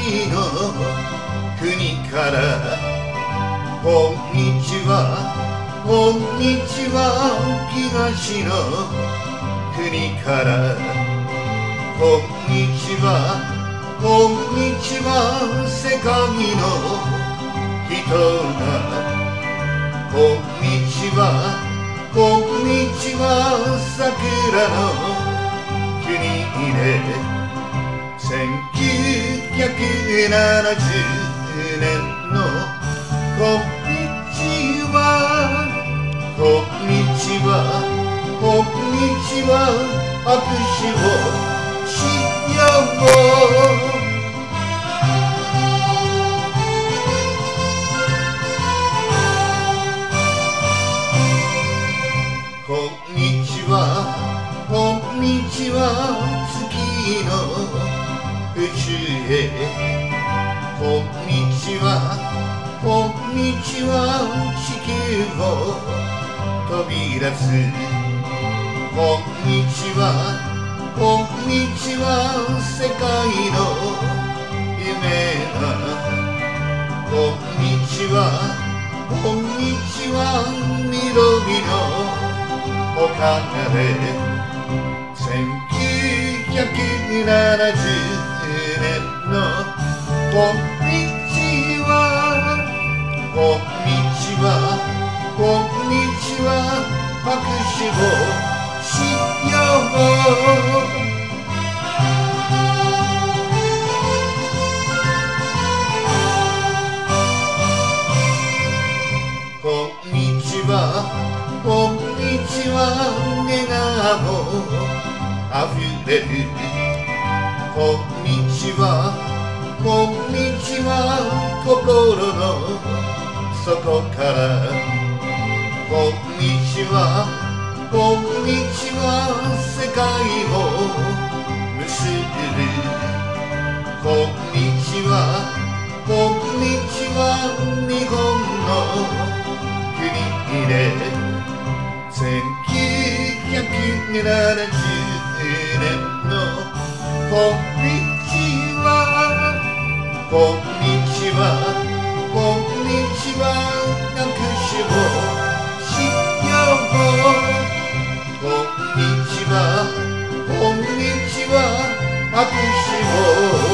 の国からこんにちはこんにちは東の国からこんにちはこんにちは世界の人がこんにちはこんにちは桜の国で1970年のこんにちはこんにちはこんにちは握手をしようこんにちはこんにちは月の宇宙へこんにちはこんにちは地球を飛び出すこんにちはこんにちは世界の夢がこんにちはこんにちは緑のおかげで1970年のこんにちはこんにちはこんにちは拍手をしようこんにちはこんにちは笑顔あふれるこんにちはこんにちは心の底からこんにちはこんにちは世界を結ぶこんにちはこんにちは日本の国で1970年のこんにちはこんにちはこんにちは握手をしようこんにちはこんにちは握手を